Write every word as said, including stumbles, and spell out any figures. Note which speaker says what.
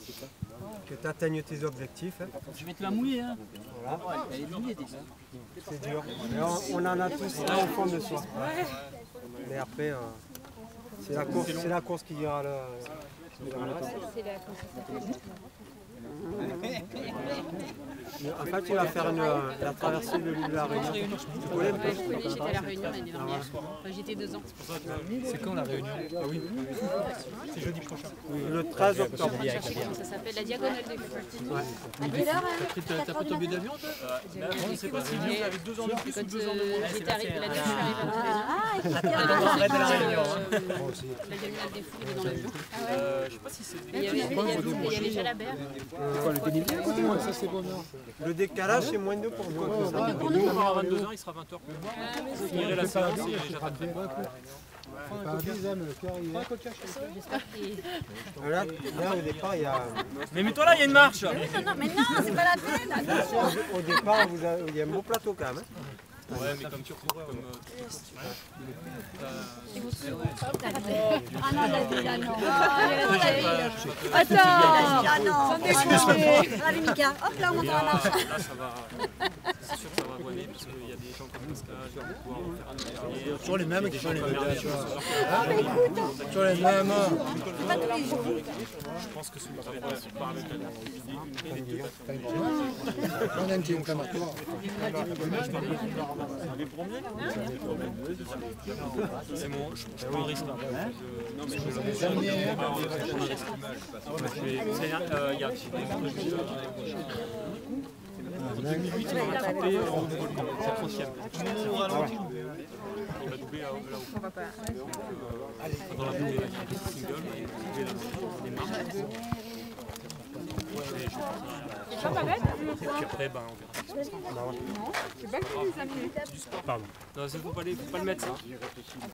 Speaker 1: que tu atteignes tes objectifs. Hein.
Speaker 2: Je vais te la mouiller. Hein.
Speaker 1: Voilà.
Speaker 2: Elle est mouillée déjà.
Speaker 1: C'est dur. Mais on, on en a tous là au fond de soi. Mais après, euh, c'est la course, c'est la course qui dira le.
Speaker 3: C'est la course.
Speaker 1: En fait, tu vas faire une, la traversée de l'île de la Réunion. Tu connais un peu?
Speaker 3: J'étais à la Réunion l'année dernière. Enfin, j'étais deux ans.
Speaker 4: C'est quand la réunion? Ah oui, c'est jeudi prochain.
Speaker 1: Oui, le treize octobre.
Speaker 3: Ça s'appelle la Diagonale des Fous.
Speaker 1: Ouais.
Speaker 3: À quelle heure?
Speaker 4: T'as pas ton billet d'avion toi?
Speaker 2: Je sais pas si
Speaker 3: Mais
Speaker 2: avec deux ans de plus ou deux ans de
Speaker 3: euh,
Speaker 2: moins.
Speaker 3: j'étais arrivée, la nuit, je suis arrivée à
Speaker 5: Ah, il
Speaker 3: la
Speaker 2: Arrête de la Réunion.
Speaker 3: La Diagonale des Fous, il est dans l'avion.
Speaker 2: Euh, je sais pas si c'est.
Speaker 3: Il y avait, il y avait, il y avait Jalabert.
Speaker 4: Ça c'est bon.
Speaker 1: Le décalage, c'est moins deux pour nous.
Speaker 2: Pour nous, à vingt-deux heures, il sera vingt heures. Je finirai la séance et j'attraperai.
Speaker 3: J'espère qu'il...
Speaker 1: Là, là, au départ, il y a.
Speaker 2: Mais mets-toi là, il y a une marche.
Speaker 5: Non, non, mais non, c'est pas la peine. Attention.
Speaker 1: Au départ, vous avez- il y a un beau plateau quand même. Hein.
Speaker 2: Ouais, mais comme tu comme.
Speaker 5: Ah non, David, ah non.
Speaker 3: Attends.
Speaker 5: Ah non. Allez, Mika, hop là, on monte dans la marche.
Speaker 2: Là, ça va. C'est sûr que ça va avoiner parce qu'il y a des gens comme Pascal qui vont pouvoir faire un meilleur.
Speaker 4: Toujours les mêmes qui font les médiations.
Speaker 5: Ah, mais écoute,
Speaker 4: Toujours les mêmes.
Speaker 5: pas tous les jours.
Speaker 2: Je pense que celui qui va par le
Speaker 4: On a un petit inflammatoire.
Speaker 2: C'est mon. Je prends un risque là. Non, mais je vais
Speaker 4: Dernier.
Speaker 2: prendre un risque. Euh, Il y a. En deux mille huit, il m'a rattrapé en haut de volcan. C'est la troisième. Il m'a doublé là-haut. Dans la bouée, il y a des singles, il m'a doublé les marques.
Speaker 3: C'est pas bête.
Speaker 2: Et puis après, ben, on verra.
Speaker 3: C'est pas que tu nous as mis.
Speaker 2: Du sport. Pardon. Non, il ne faut pas le mettre ça.